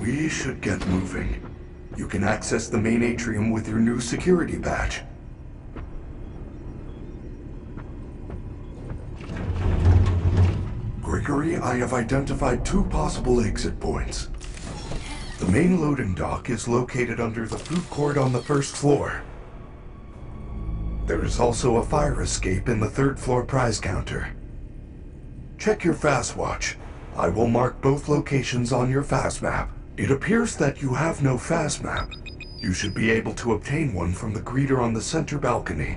We should get moving. You can access the main atrium with your new security badge. Gregory, I have identified 2 possible exit points. The main loading dock is located under the food court on the 1st floor. There is also a fire escape in the 3rd floor prize counter. Check your fast watch. I will mark both locations on your fast map. It appears that you have no fast map. You should be able to obtain one from the greeter on the center balcony.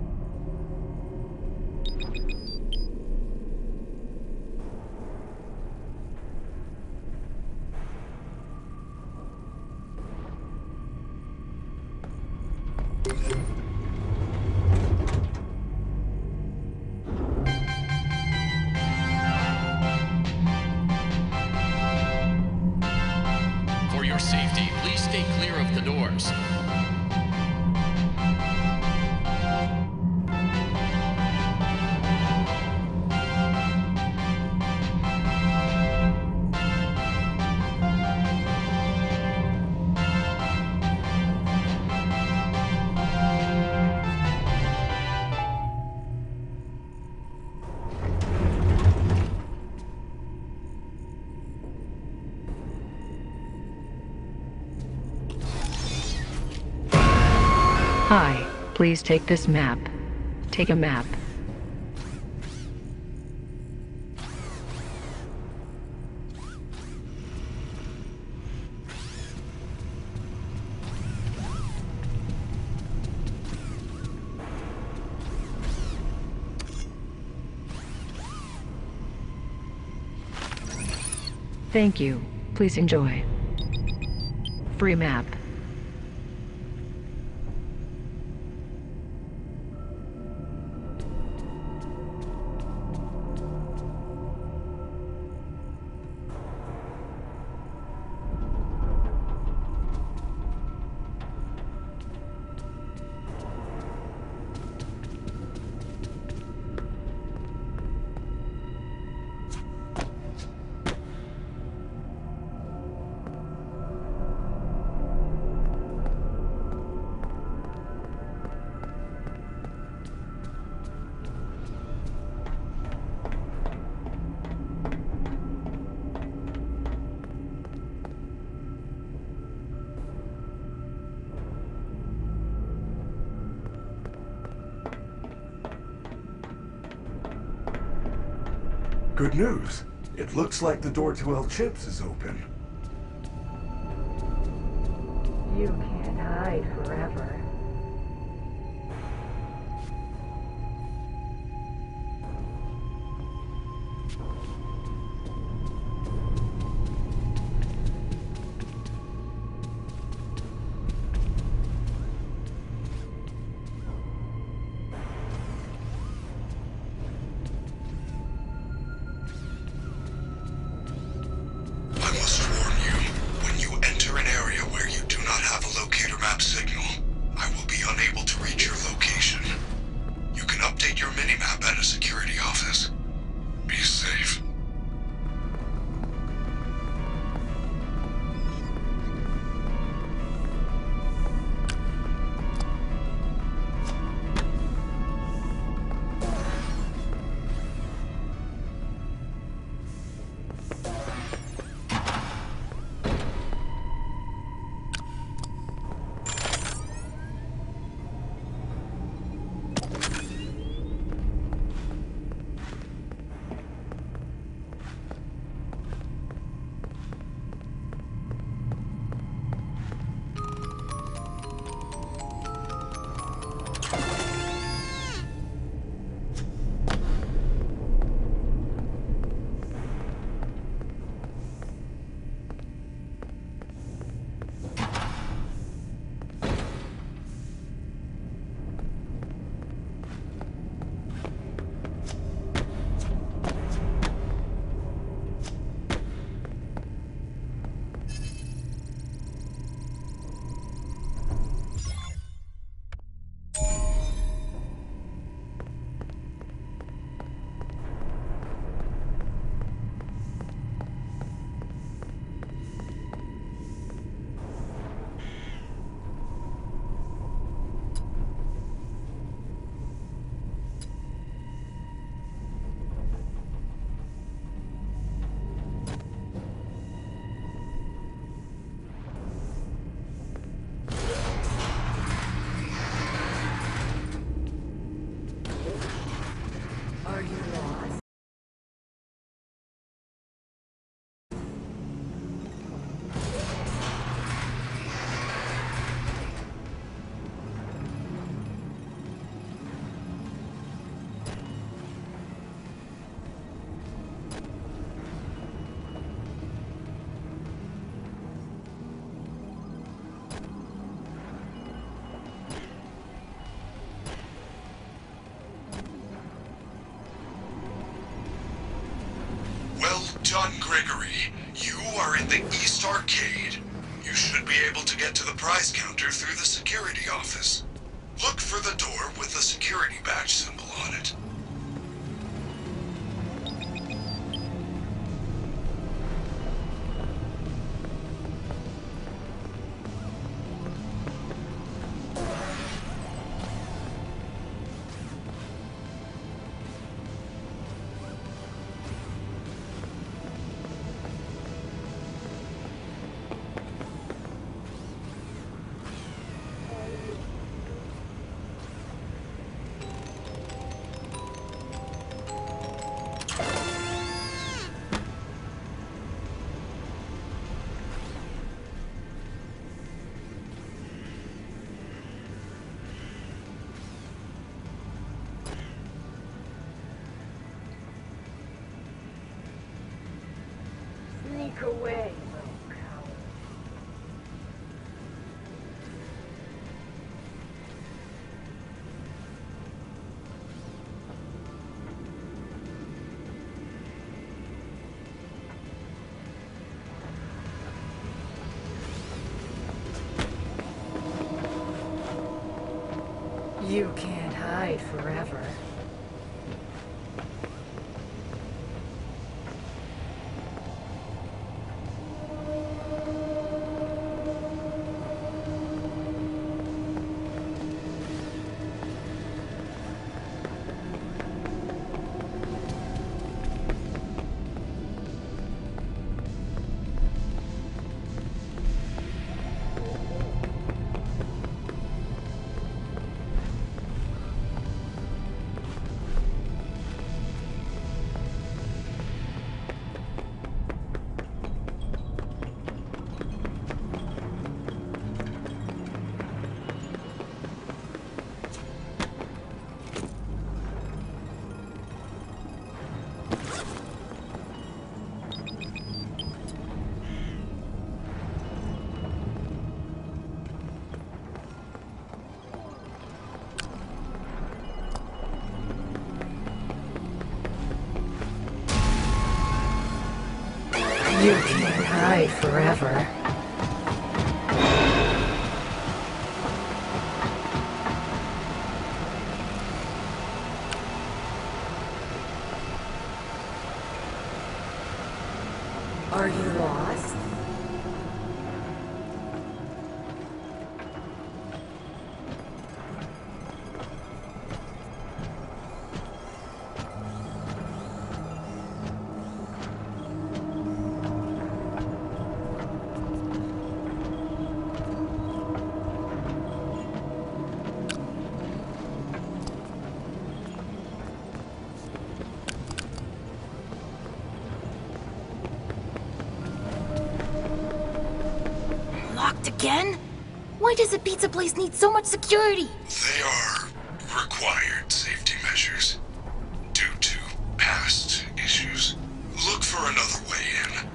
For your safety, please stay clear of the doors. Hi, please take this map. Take a map. Thank you. Please enjoy. Free map. Good news. It looks like the door to El Chips is open. You can't hide forever. I must warn you, when you enter an area where you do not have a locator map signal, on, Gregory. You are in the East Arcade. You should be able to get to the prize counter through the security office. Look for the door with the security badge symbol on it. Sneak away, little coward. You can't hide forever. You can't hide forever. Are you lost? Locked again? Why does a pizza place need so much security? They are required safety measures due to past issues. Look for another way in.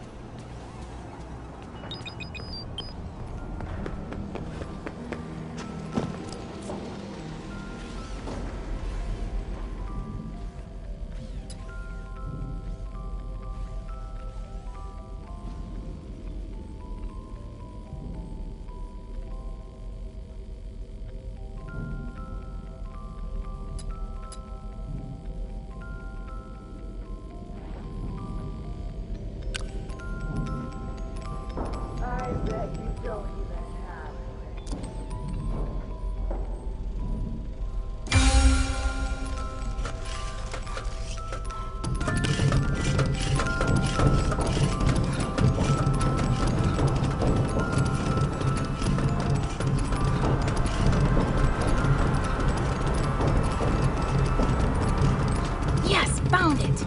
I bet you don't even have it. Yes, found it!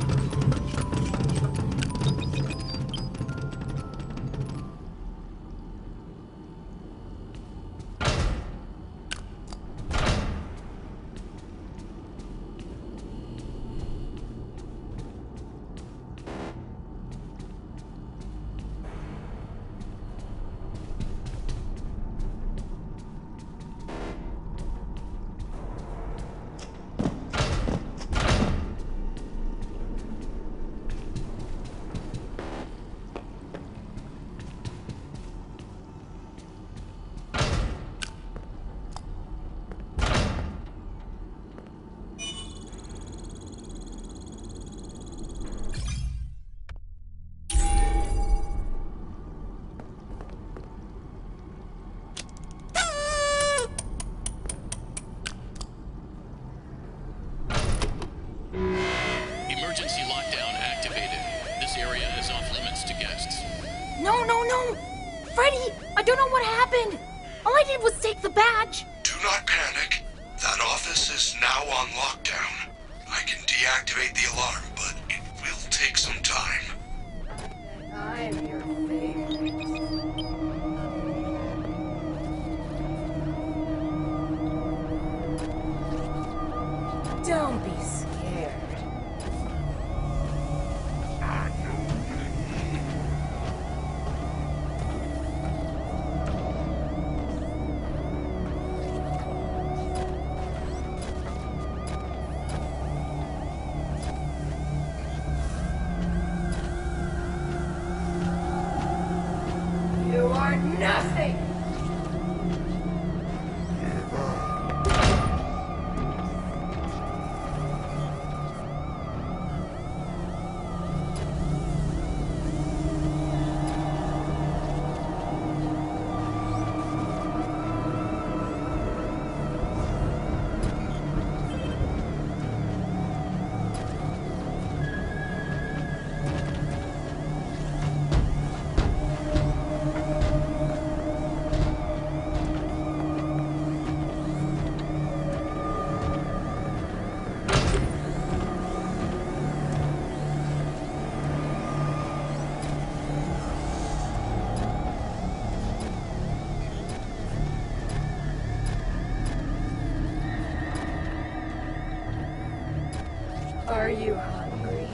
No, no, no! Freddy, I don't know what happened! All I did was take the badge! Do not panic. That office is now on lockdown. I can deactivate the alarm, but it will take some time. I'm your favorite. Don't be scared. You are nothing! Are you hungry?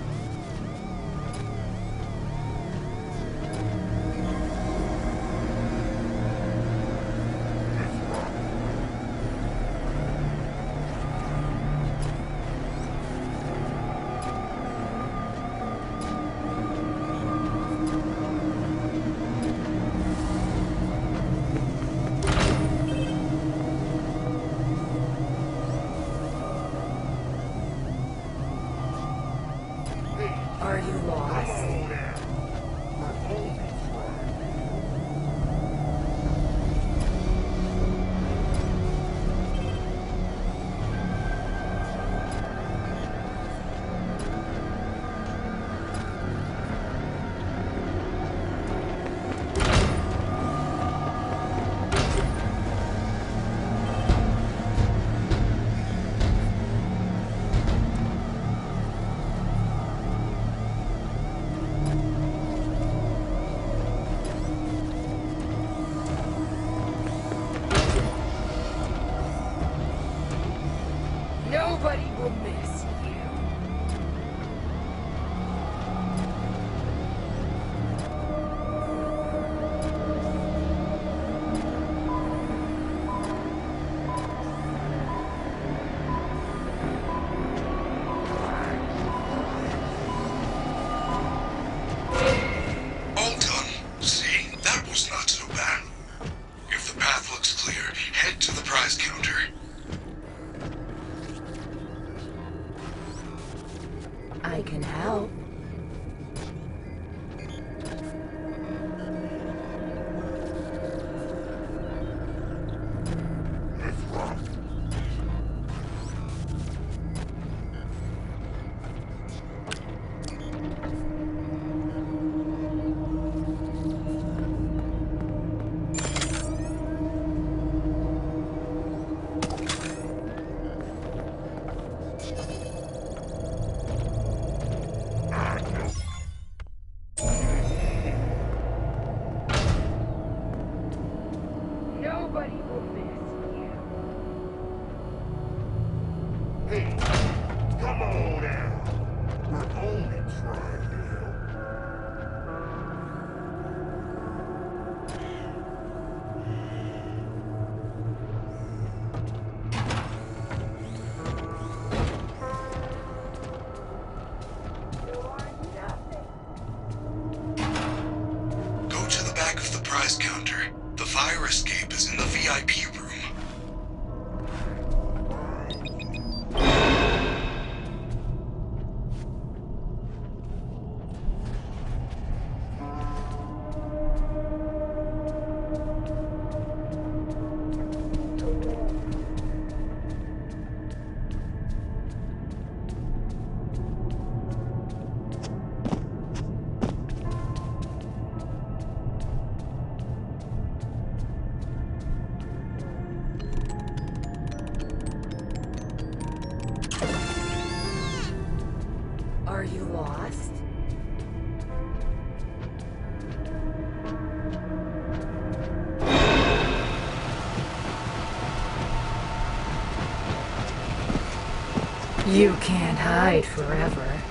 Are you lost? Nobody will miss you. All done. See? That was not so bad. If the path looks clear, head to the prize counter. I can help. Nobody will miss you. Hey, come on now. We're only trying to help. Go to the back of the prize counter. The fire escape is in the VIP room. You can't hide forever.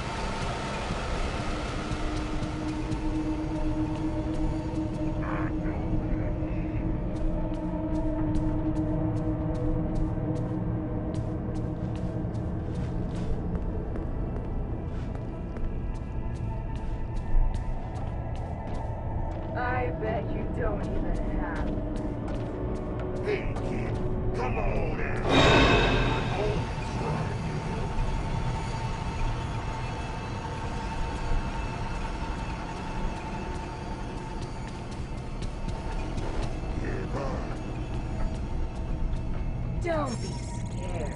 I bet you don't even have. Hey, kid, come on out. Don't be scared.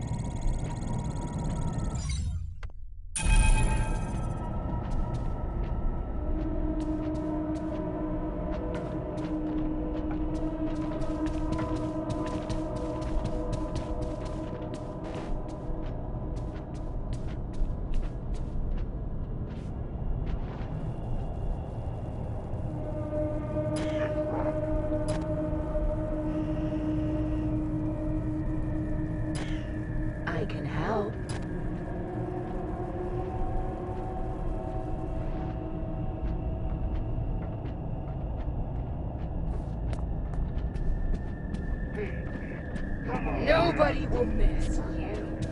I can help. Nobody will miss you.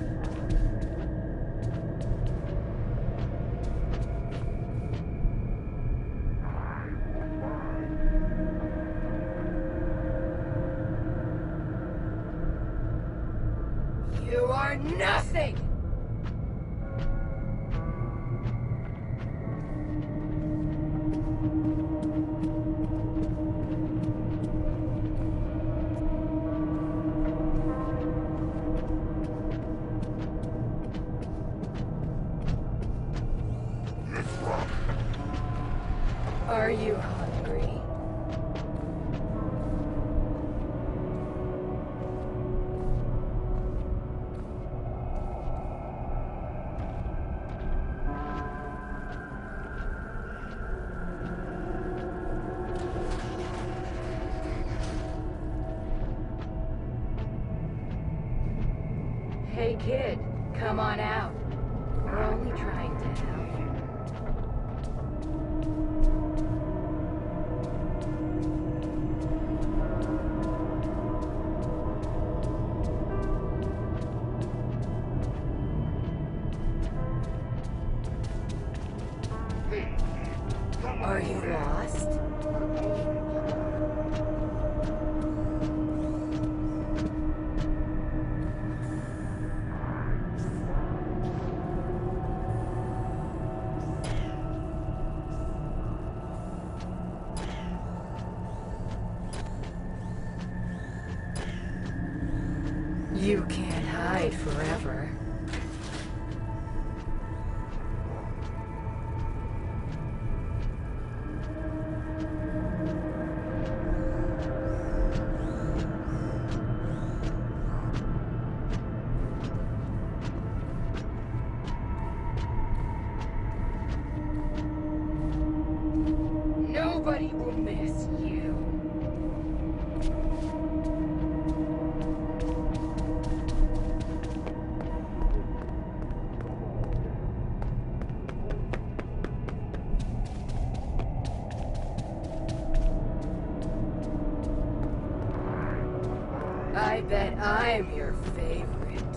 You are nothing! Are you hungry? Hey kid, come on out. We're only trying to help. Are you lost? You can't hide forever. Nobody will miss you. I bet I'm your favorite.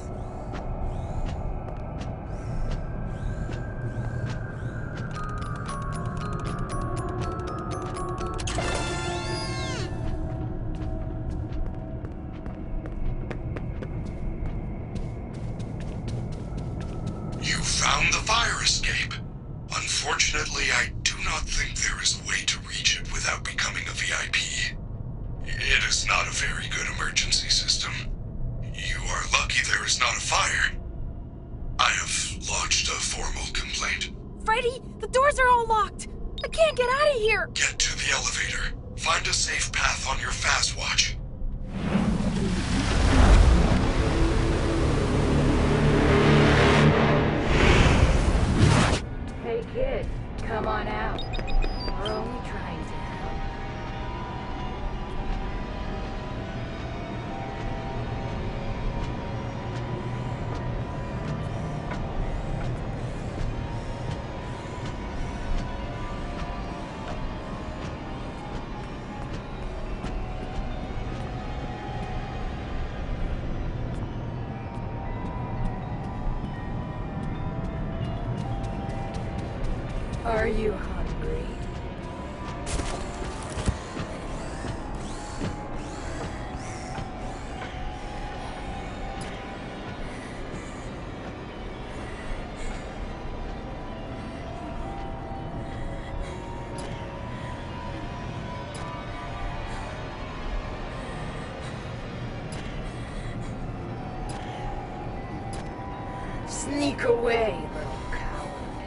You found the fire escape. Unfortunately, I do not think there is a way to reach it without becoming a VIP. It is not a very good emergency system. You are lucky there is not a fire. I have lodged a formal complaint. Freddy, the doors are all locked. I can't get out of here. Get to the elevator. Find a safe path on your fast watch. Hey kid, come on out. We're only trying to help. Are you hungry? Sneak away, little coward.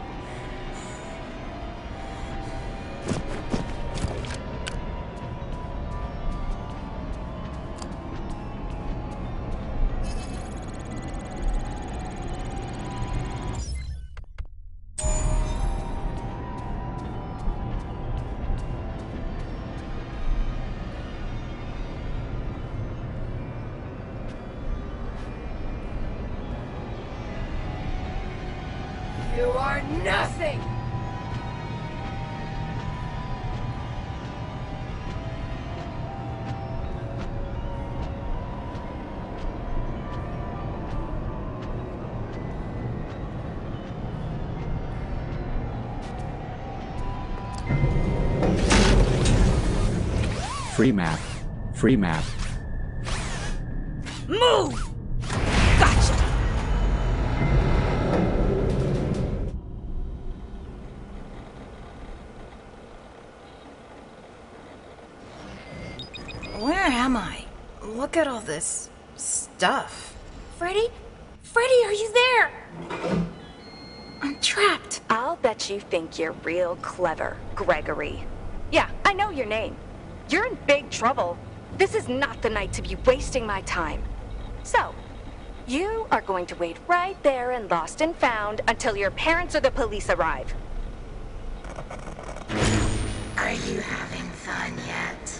You are nothing! Free map. Free map. Move! Gotcha! Where am I? Look at all this stuff. Freddy? Freddy, are you there? I'm trapped. I'll bet you think you're real clever, Gregory. Yeah, I know your name. You're in big trouble. This is not the night to be wasting my time. So, you are going to wait right there in Lost and Found until your parents or the police arrive. Are you having fun yet?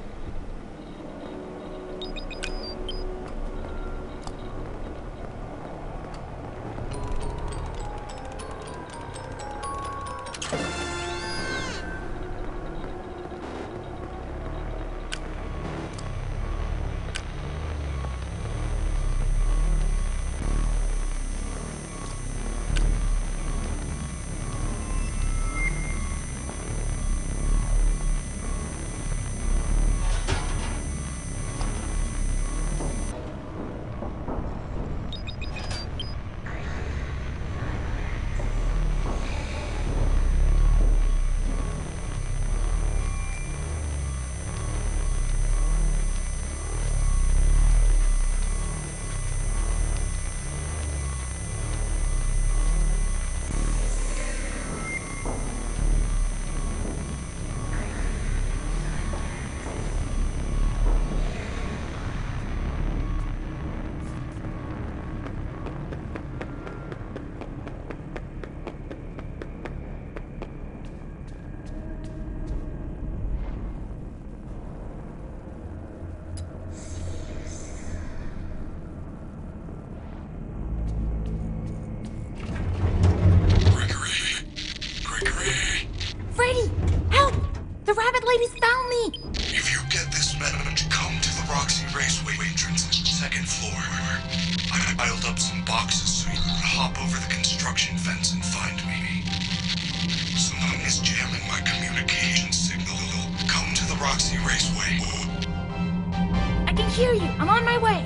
Freddy! Help! The rabbit ladies found me! If you get this message, come to the Roxy Raceway entrance, second floor. I piled up some boxes so you could hop over the construction fence and find me. Someone is jamming my communication signal. Come to the Roxy Raceway. I can hear you. I'm on my way.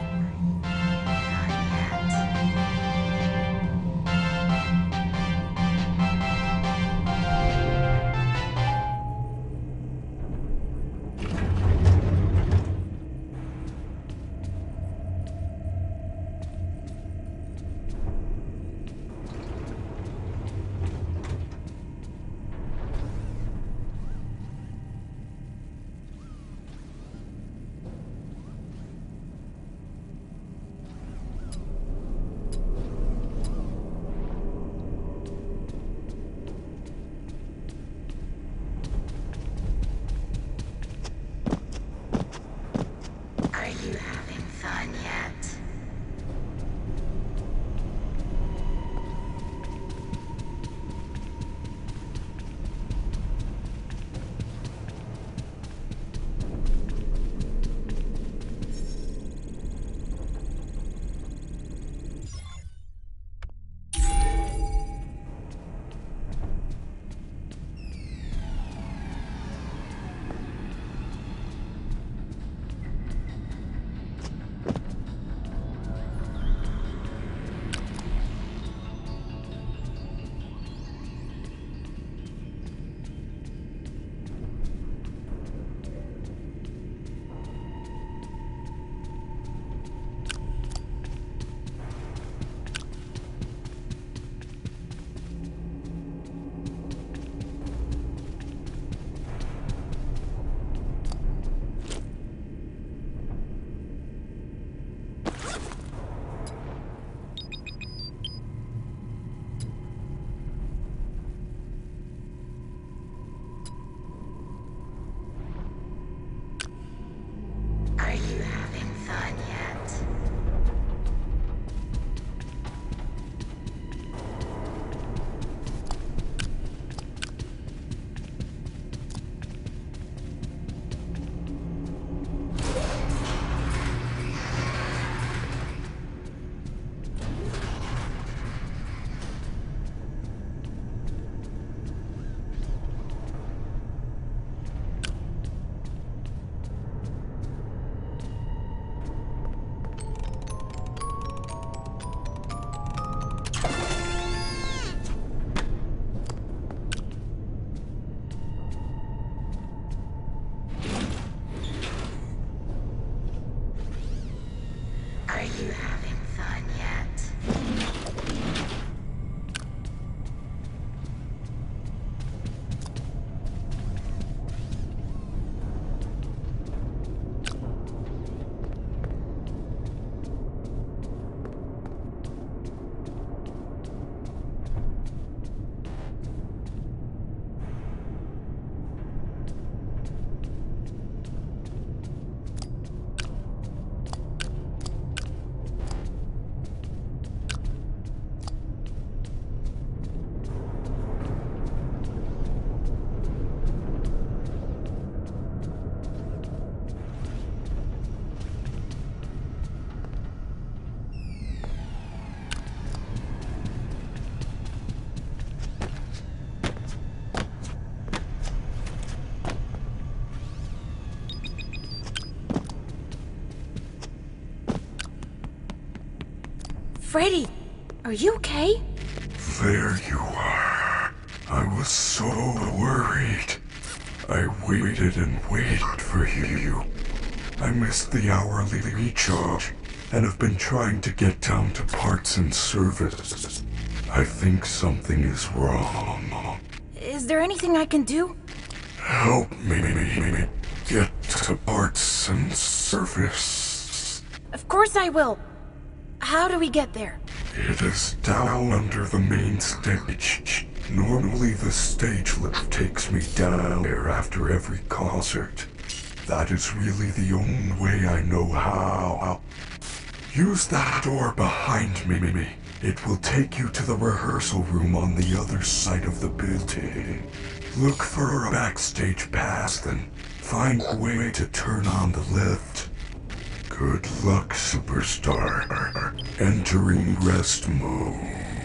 Freddy, are you okay? There you are. I was so worried. I waited and waited for you. I missed the hourly recharge and have been trying to get down to parts and service. I think something is wrong. Is there anything I can do? Help me get to parts and service. Of course I will. How do we get there? It is down under the main stage. Normally the stage lift takes me down there after every concert. That is really the only way I know how. Use that door behind me. It will take you to the rehearsal room on the other side of the building. Look for a backstage pass, then find a way to turn on the lift. Good luck, superstar. Entering rest mode.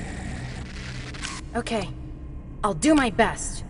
Okay, I'll do my best.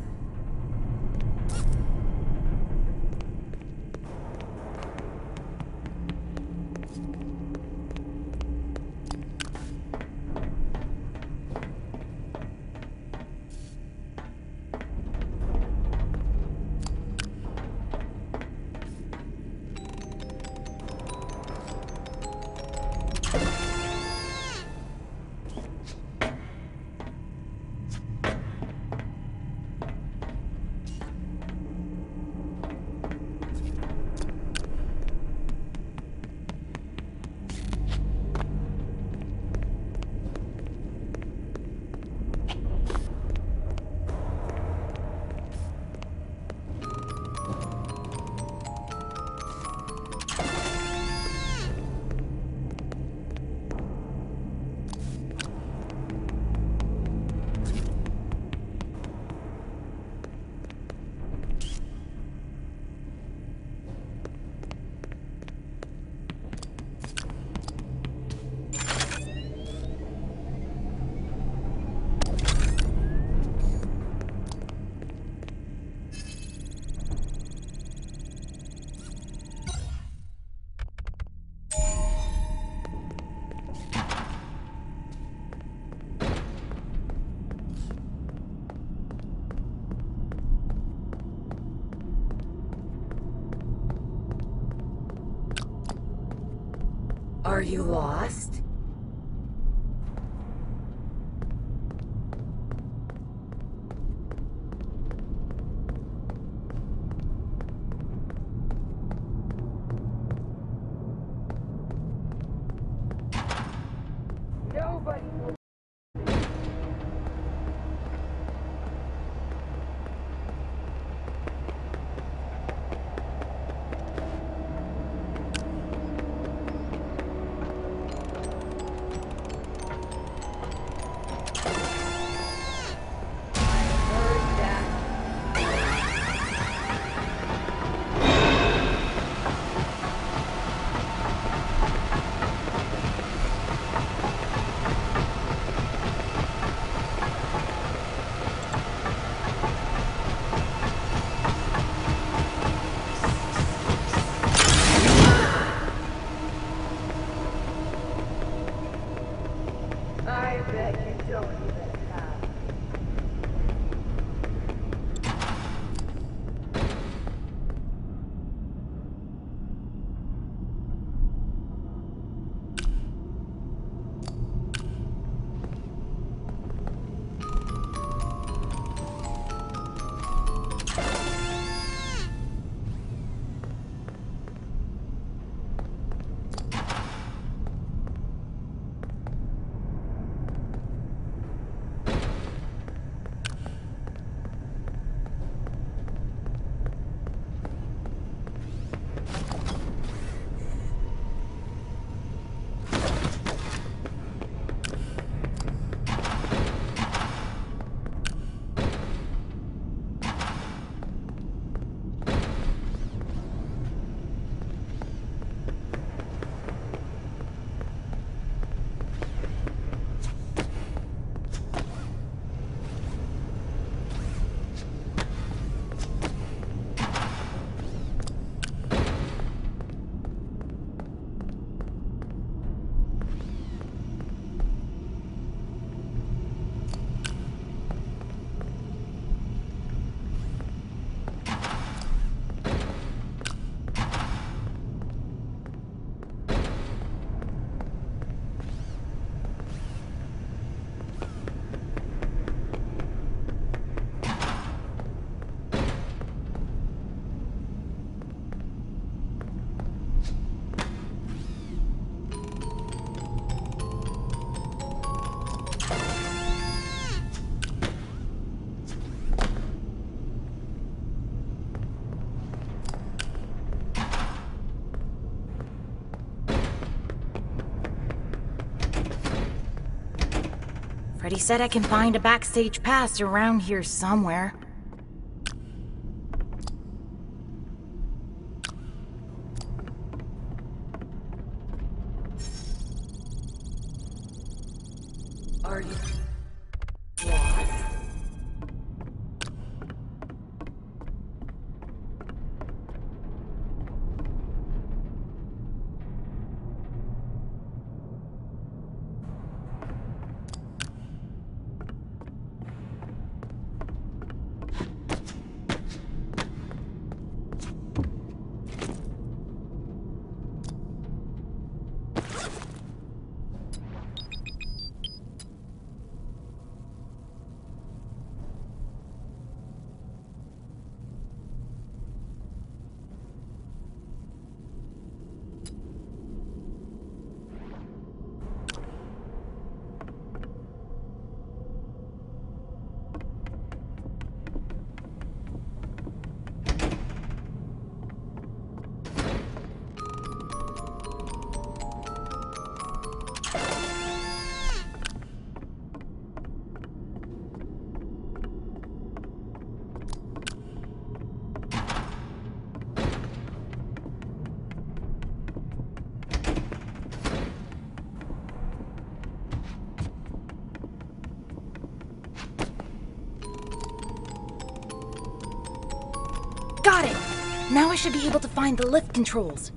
Are you lost? Nobody. Freddy said I can find a backstage pass around here somewhere. Are you lost? Got it! Now I should be able to find the lift controls.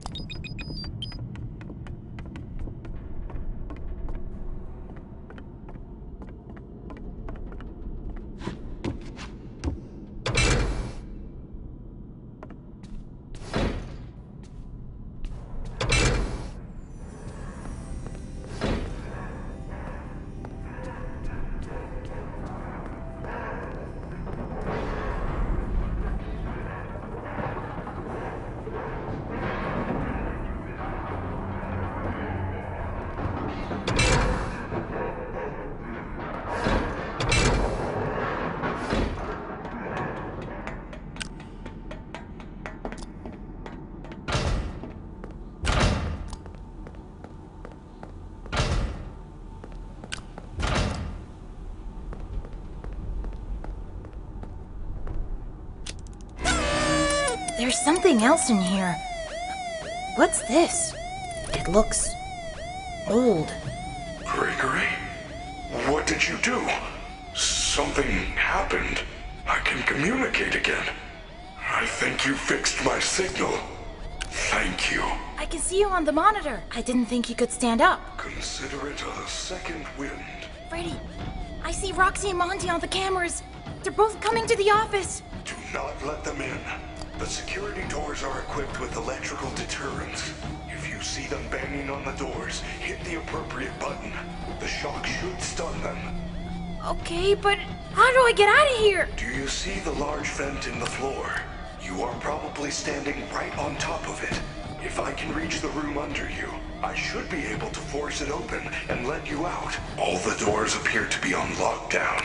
There's something else in here. What's this? It looks old. Gregory? What did you do? Something happened. I can communicate again. I think you fixed my signal. Thank you. I can see you on the monitor. I didn't think you could stand up. Consider it a second wind. Freddy, I see Roxy and Monty on the cameras. They're both coming to the office. Do not let them in. The security doors are equipped with electrical deterrents. If you see them banging on the doors, hit the appropriate button. The shock should stun them. Okay, but how do I get out of here? Do you see the large vent in the floor? You are probably standing right on top of it. If I can reach the room under you, I should be able to force it open and let you out. All the doors appear to be on lockdown.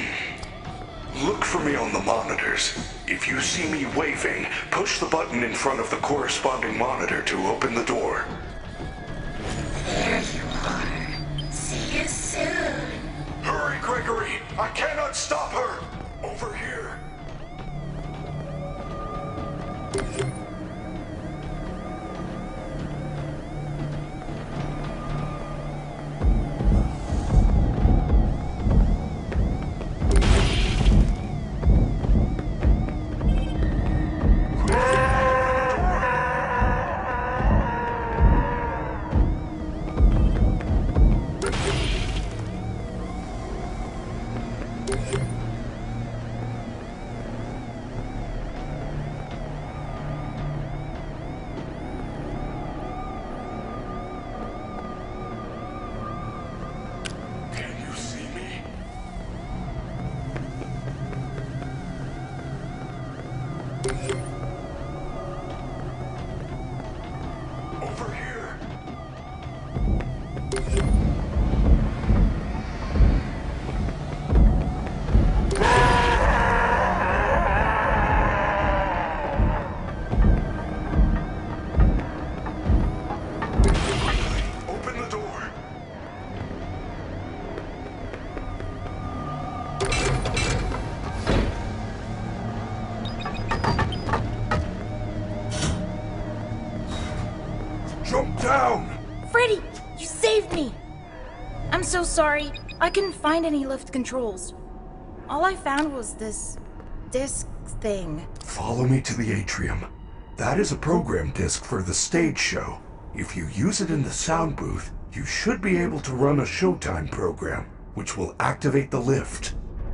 Look for me on the monitors. If you see me waving, push the button in front of the corresponding monitor to open the door. There you are. See you soon. Hurry, Gregory! I cannot stop her! Over here! sorry. I couldn't find any lift controls. All I found was this disc thing. Follow me to the atrium. That is a program disc for the stage show. If you use it in the sound booth, you should be able to run a showtime program, which will activate the lift.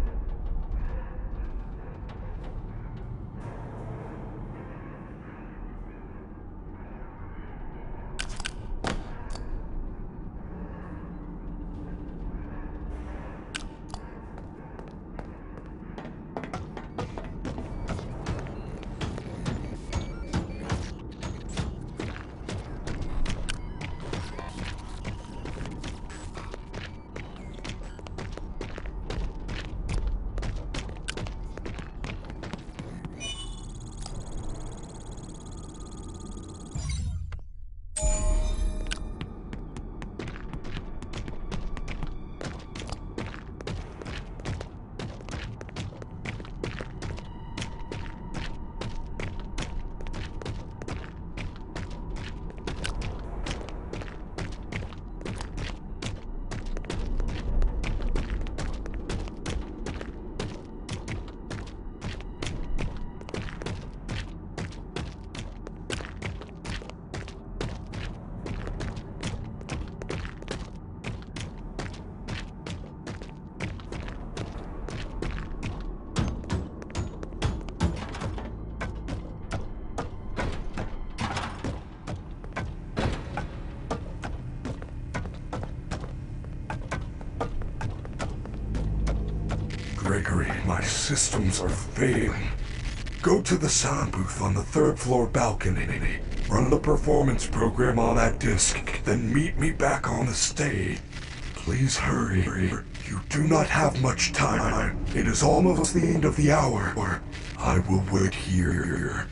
Gregory, my systems are failing. Go to the sound booth on the third floor balcony. Run the performance program on that disc, then meet me back on the stage. Please hurry. You do not have much time. It is almost the end of the hour. I will wait here.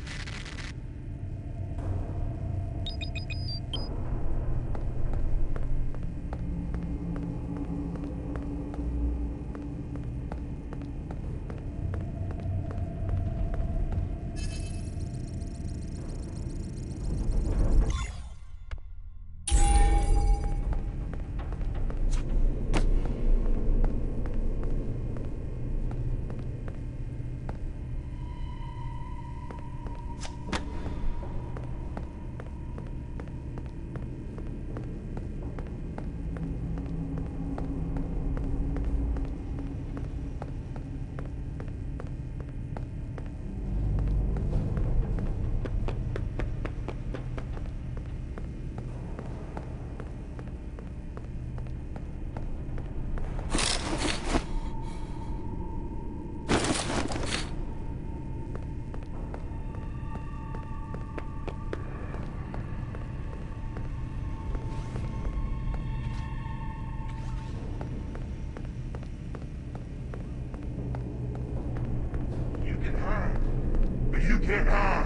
You can't hide.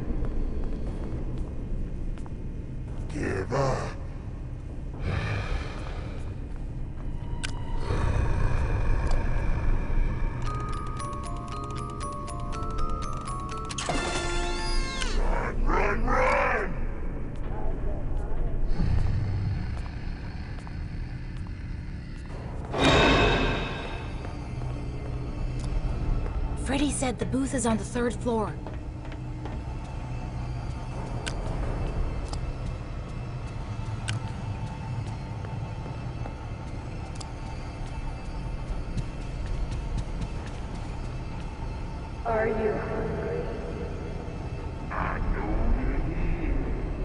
Give up. Run! Freddy said the booth is on the third floor. Are you hungry? I know you're here.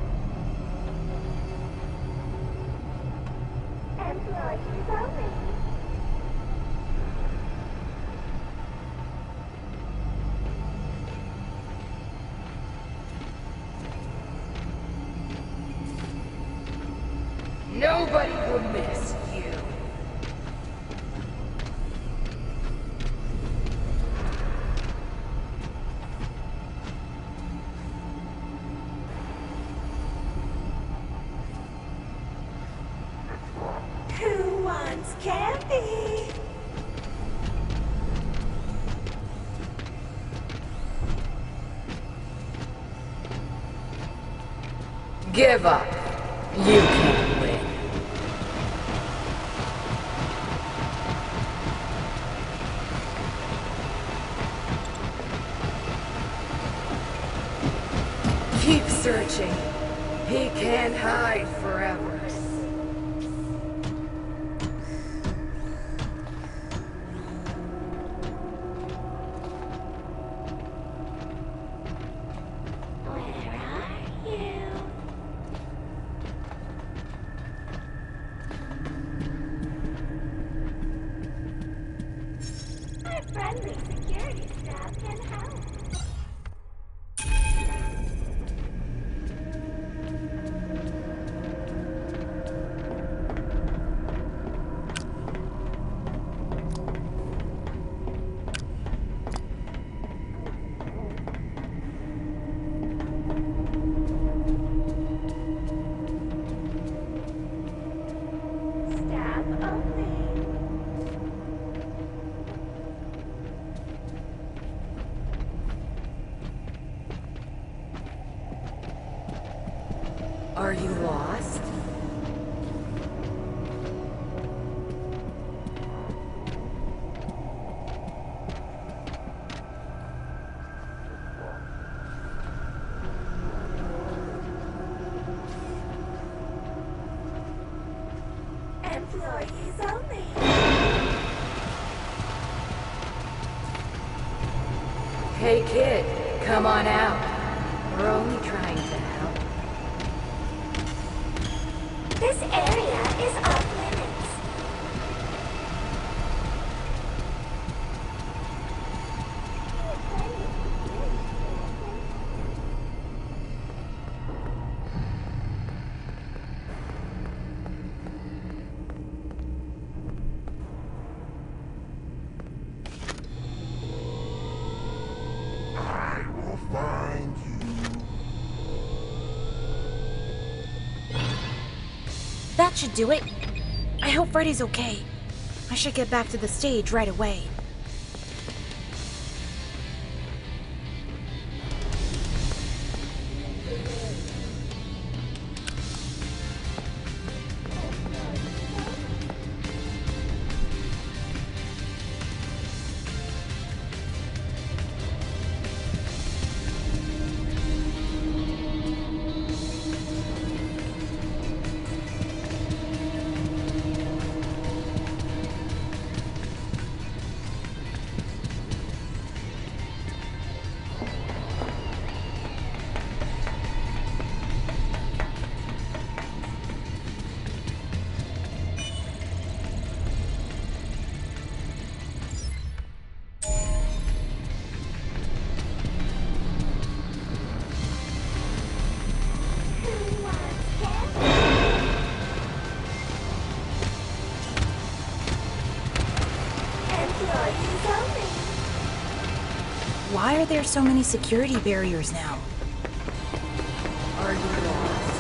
Employees only. Nobody will miss you. Who wants candy? Give up. You can't win. Keep searching. He can't hide forever. Where are you? Our friendly security staff can help. Staff only. Are you lost? Employees only. Hey kid, come on out. We're only trying to help. This area is off limits. I will find you. That should do it. I hope Freddy's okay. I should get back to the stage right away. Who wants candy? Employees only. Why are there so many security barriers now? Are you lost?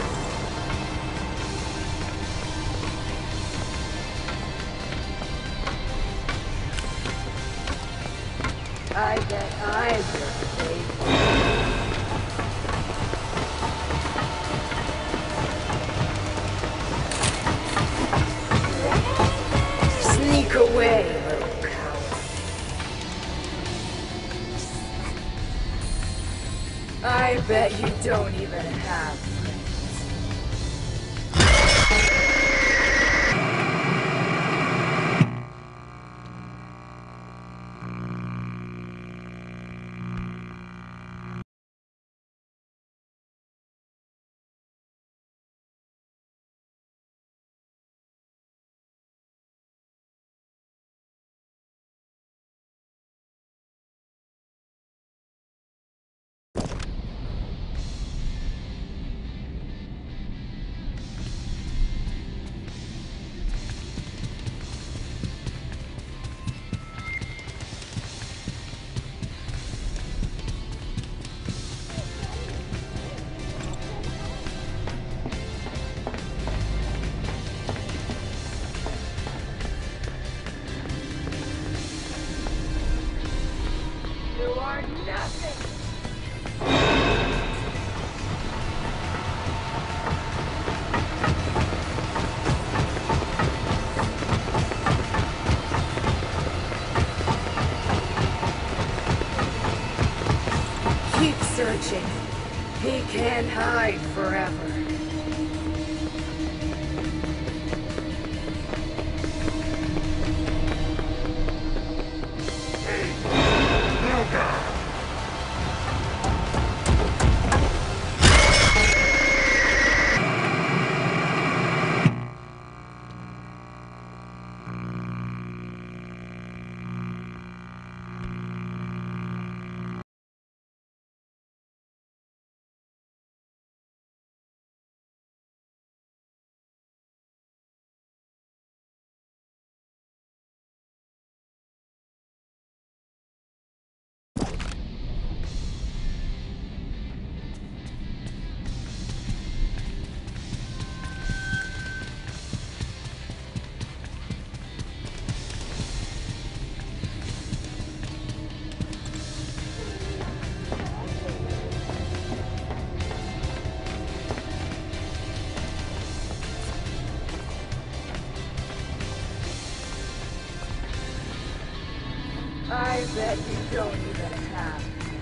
I bet I'm your favorite. Sneak away, little coward. I bet you don't even have friends. You are nothing. Keep searching. He can't hide forever. I bet you don't even have.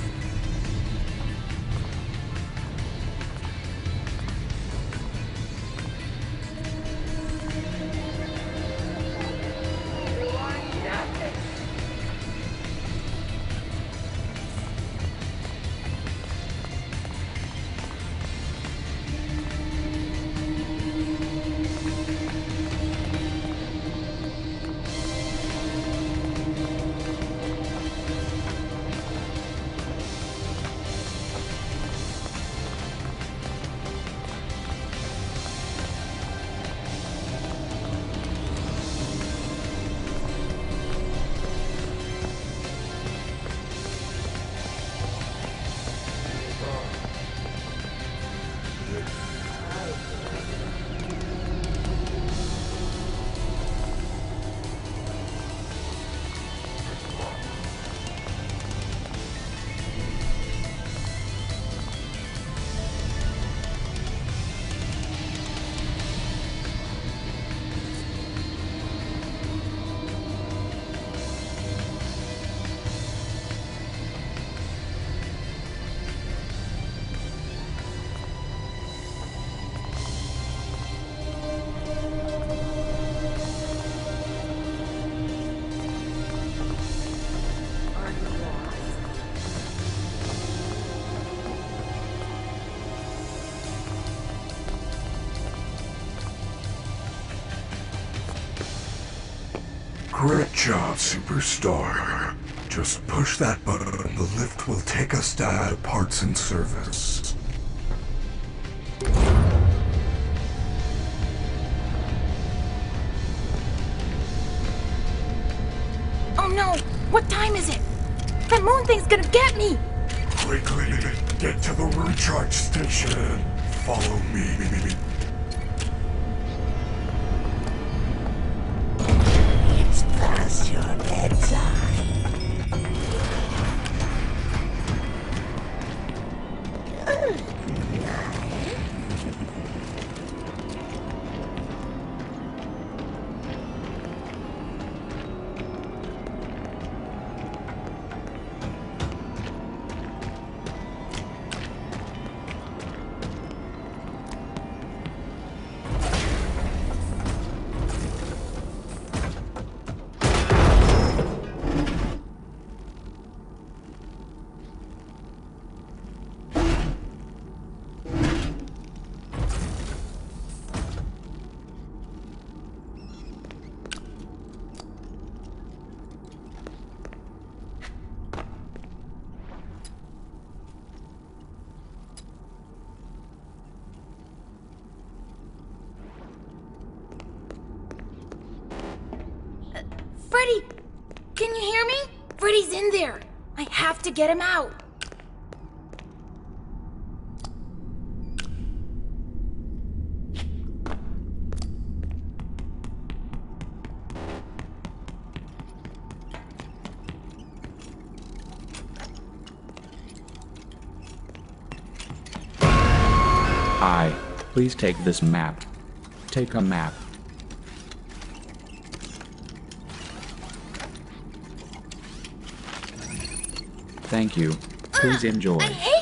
Great job, superstar. Just push that button and the lift will take us down to parts and service. Oh no! What time is it? That moon thing's gonna get me! Quickly, get to the recharge station. Follow me. It's past your bedtime. Good night. Freddy! Can you hear me? Freddy's in there. I have to get him out. Please take this map. Take a map. Thank you. Please enjoy. I hate